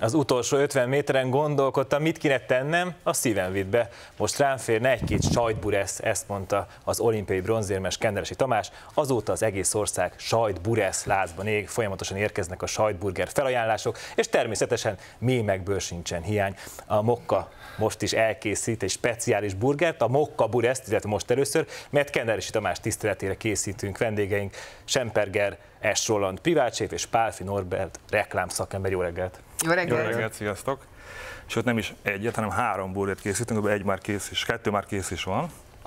Az utolsó 50 méteren gondolkodtam, mit kéne tennem, a szívem vitt be. Most rám férne egy-két sajtburesz, ezt mondta az olimpiai bronzérmes Kenderesi Tamás. Azóta az egész ország sajtburesz lázban ég, folyamatosan érkeznek a sajtburger felajánlások, és természetesen mémekből sincsen hiány. A Mokka most is elkészít egy speciális burgert, a Mokka bureszt, illetve most először, mert Kenderesi Tamás tiszteletére készítünk. Vendégeink Semperger S. Roland privátséf és Pálffy Norbert reklámszakember. Jó reggelt! Jó reggelt! Jó reggelt, sziasztok! Sőt, nem is egyet, hanem 3 burgert készítünk, egy már kész is, 2 már kész is van.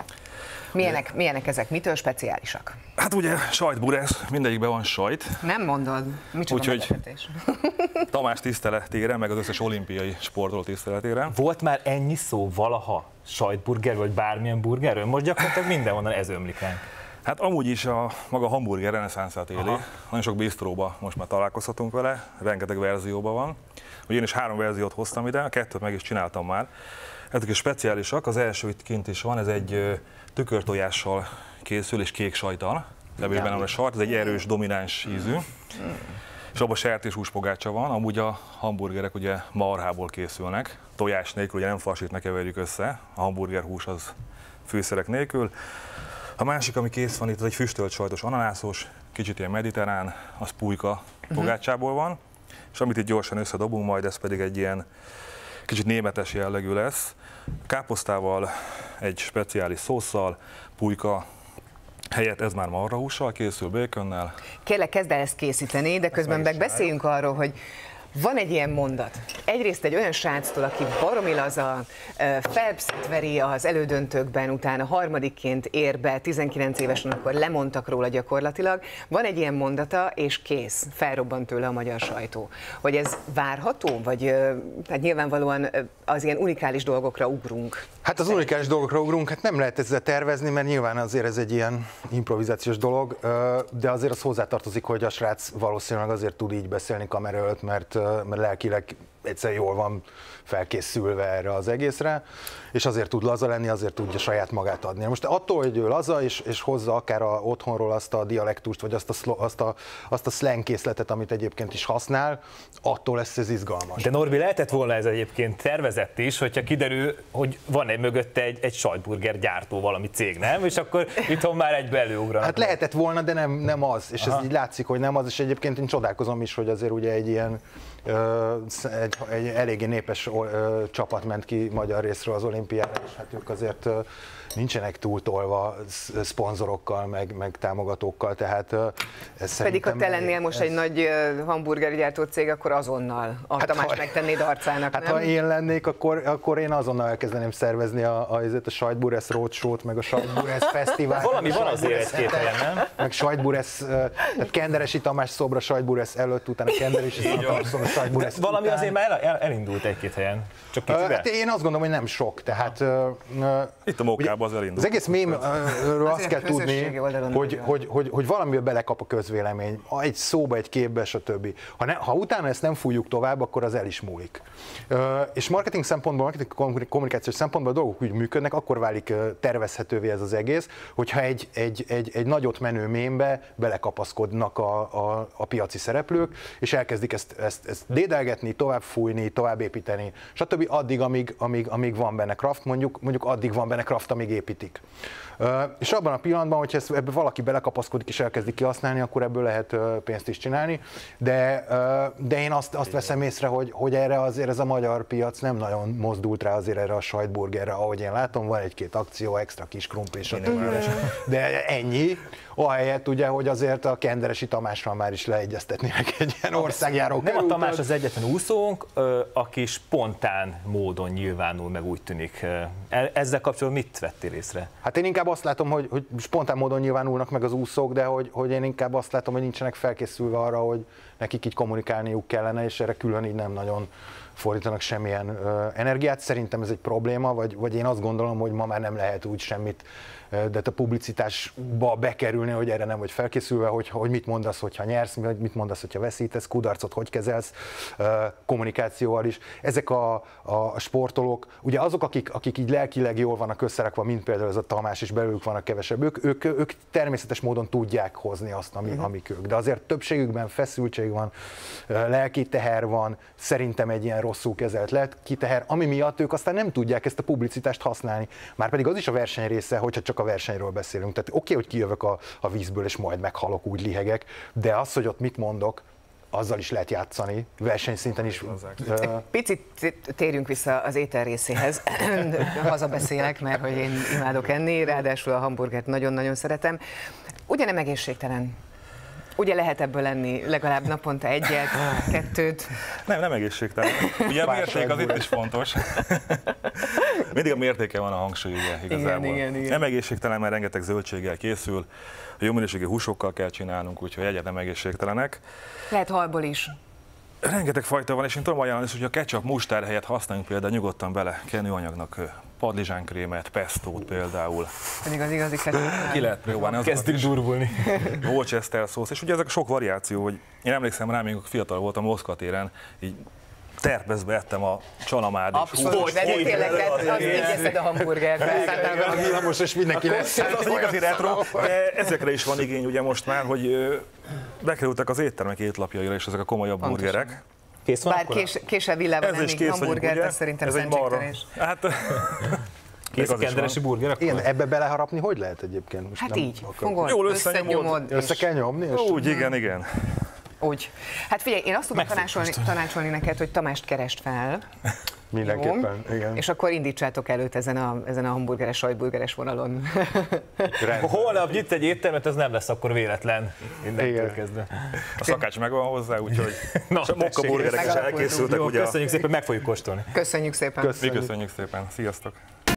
Milyenek ezek? Mitől speciálisak? Hát ugye sajtburesz, mindegyikben van sajt. Nem mondod? Micsoda meglepetés. Tamás tiszteletére, meg az összes olimpiai sportoló tiszteletére. Volt már ennyi szó valaha sajtburger, vagy bármilyen burgerről? Most gyakorlatilag mindenhonnan ez ömlik ránk. Hát amúgy is a maga hamburger reneszánszát éli. Aha. Nagyon sok bistróba most már találkozhatunk vele, rengeteg verzióban van. Ugye én is 3 verziót hoztam ide, a 2-t meg is csináltam már. Ezek is speciálisak, az első itt kint is van, ez egy tükörtojással készül és kék sajttal. Levés benne a sajt, ez egy erős, domináns ízű. És abban sertés húspogácsa van, amúgy a hamburgerek ugye marhából készülnek. Tojás nélkül, ugye nem farsit ne keverjük össze, a hamburger hús az fűszerek nélkül. A másik, ami kész van itt, az egy füstölt sajtos ananászos, kicsit ilyen mediterrán, az pulyka pogácsából van. És amit itt gyorsan összedobunk majd, ez pedig egy ilyen kicsit németes jellegű lesz. Káposztával, egy speciális szósszal, pulyka helyett ez már marhahússal készül, baconnel. Kérlek, kezd el ezt készíteni, de közben meg beszéljünk arról, hogy van egy ilyen mondat. Egyrészt egy olyan sráctól, aki baromi laza, Phelpset veri az elődöntőkben, utána harmadikként ér be, 19 évesen, akkor lemondtak róla gyakorlatilag. Van egy ilyen mondata, és kész, felrobbant tőle a magyar sajtó. Hogy ez várható, vagy hát nyilvánvalóan az ilyen unikális dolgokra ugrunk? Hát az unikális dolgokra ugrunk, hát nem lehet ezzel tervezni, mert nyilván azért ez egy ilyen improvizációs dolog, de azért az hozzátartozik, hogy a srác valószínűleg azért tud így beszélni kamera előtt, mert lelkileg egyszer jól van felkészülve erre az egészre, és azért tud laza lenni, azért tudja saját magát adni. Most attól, hogy ő laza, és hozza akár otthonról azt a dialektust, vagy azt a slang készletet, amit egyébként is használ, attól lesz ez izgalmas. De Norbi, lehetett volna ez egyébként tervezett is, hogyha kiderül, hogy van mögötte egy sajtburger gyártó valami cég, nem? És akkor itthon már egybe előugranak. Hát lehetett volna, de nem az, és ez így látszik, hogy nem az, és egyébként én csodálkozom is, hogy azért ugye egy ilyen egy eléggé népes csapat ment ki magyar részről az olimpiára, és hát ők azért nincsenek túltolva szponzorokkal, meg támogatókkal, tehát ez pedig ha te lennél most egy nagy hamburgergyártó cég, akkor azonnal a Tamás megtennéd arcának, hát nem? Ha én lennék, akkor én azonnal elkezdeném szervezni a sajtburesz roadshow-t, meg a sajtburesz fesztivált. Valami van azért egy-két helyen, nem? Meg sajtburesz, tehát Kenderesi Tamás szobra sajtburesz előtt, utána Kenderesi Tamás szobra sajtburesz valami után. azért már elindult egy-két helyen. Csak kicsibe? Hát én azt gondolom, hogy nem sok, tehát Itt a Mokkában az elindult. Az egész mémről azt kell tudni, hogy valamivel belekap a közvélemény, egy szóba, egy képbe, stb. Ha utána ezt nem fújjuk tovább, akkor az el is múlik. És marketing szempontból, kommunikációs szempontból a dolgok úgy működnek, akkor válik tervezhetővé ez az egész, hogyha egy nagyot menő mémbe belekapaszkodnak a piaci szereplők, és elkezdik ezt dédelgetni, tovább fújni, tovább építeni, stb. Addig, amíg van benne craft, mondjuk addig van benne craft, amíg építik. És abban a pillanatban, hogyha ebbe valaki belekapaszkodik és elkezdik kihasználni, akkor ebből lehet pénzt is csinálni, de én azt veszem észre, hogy erre azért ez a magyar piac nem nagyon mozdult rá azért erre a sajtburgerre, ahogy én látom, van egy-két akció, extra kis krumpli, de ennyi. Ahelyett ugye, hogy azért a Kenderesi Tamással már is leegyeztetnének egy ilyen országjáró Nem a Tamás az egyetlen úszónk, aki spontán módon nyilvánul, meg úgy tűnik. Ezzel kapcsolatban mit vettél észre? Hát én inkább azt látom, hogy spontán módon nyilvánulnak meg az úszók, de hogy én inkább azt látom, hogy nincsenek felkészülve arra, hogy nekik így kommunikálniuk kellene, és erre külön így nem nagyon fordítanak semmilyen energiát. Szerintem ez egy probléma, vagy én azt gondolom, hogy ma már nem lehet úgy semmit, de a publicitásba bekerülni, hogy erre nem vagy felkészülve, hogy mit mondasz, hogyha nyersz, mit mondasz, hogyha veszítesz, kudarcot hogy kezelsz, kommunikációval is. Ezek a sportolók, ugye azok, akik így lelkileg jól vannak összerakva, mint például ez a Tamás, és belőlük vannak kevesebb, ők természetes módon tudják hozni azt, amik ők. De azért többségükben feszültség felelősség van, lelki teher van, szerintem egy ilyen rosszul kezelt lelki teher, ami miatt ők aztán nem tudják ezt a publicitást használni. Márpedig az is a verseny része, hogyha csak a versenyről beszélünk. Tehát oké, hogy kijövök a vízből, és majd meghalok, úgy lihegek, de az, hogy ott mit mondok, azzal is lehet játszani, versenyszinten is. Picit térjünk vissza az étel részéhez. Hazabeszélek, mert hogy én imádok enni, ráadásul a hamburgert nagyon-nagyon szeretem. Ugye nem egészségtelen? Ugye lehet ebből lenni legalább naponta egyet, kettőt? Nem egészségtelen. Ugye a mérték az itt is fontos. Mindig a mértéke van a hangsúly, ugye, igazából. Igen. Nem egészségtelen, mert rengeteg zöldséggel készül, a jó minőségű húsokkal kell csinálnunk, úgyhogy egyet nem egészségtelenek. Lehet halból is. Rengeteg fajta van, és én tudom ajánlani, hogy a ketchup mustár helyett használjunk például nyugodtan bele kenőanyagnak padlizsánkrémet, pestót például. Pedig az igazi ketchup. Ki lehet próbálni azokat. Kezdünk durvulni. Worcester szósz, és ugye ezek a sok variáció, hogy én emlékszem rá, amikor fiatal voltam Moszkva téren, így terpezbe ettem a csalamárd. Abszolút, de tényleg az így eszed a hamburgerbe. A villamos, és mindenki lesz. Ez az igazi retro, de ezekre is van igény ugye most már, hogy bekerültek az éttermek étlapjaira is ezek a komolyabb burgerek. Kész van bár akkor? késebb villában enni hamburgert, ez szerintem szentségtelés. Hát, kész a kenderesi burger akkor? Igen, ebbe beleharapni hogy lehet egyébként? Most Hát nem így, akar... fogod, jól összenyomod. Össze kell nyomni? És... úgy, igen. Úgy. Hát figyelj, én azt tudom tanácsolni neked, hogy Tamást keresd fel. Mindenképpen, igen. És akkor indítsátok előtt ezen a hamburgeres, sajtburgeres vonalon. Holnap nyit egy éttermet, ez nem lesz akkor véletlen. Innentől kezdve. A szakács megvan hozzá, úgyhogy a mokka burgerek is elkészültek. Jó, köszönjük szépen, meg fogjuk kóstolni. Köszönjük szépen. Mi köszönjük szépen. Sziasztok!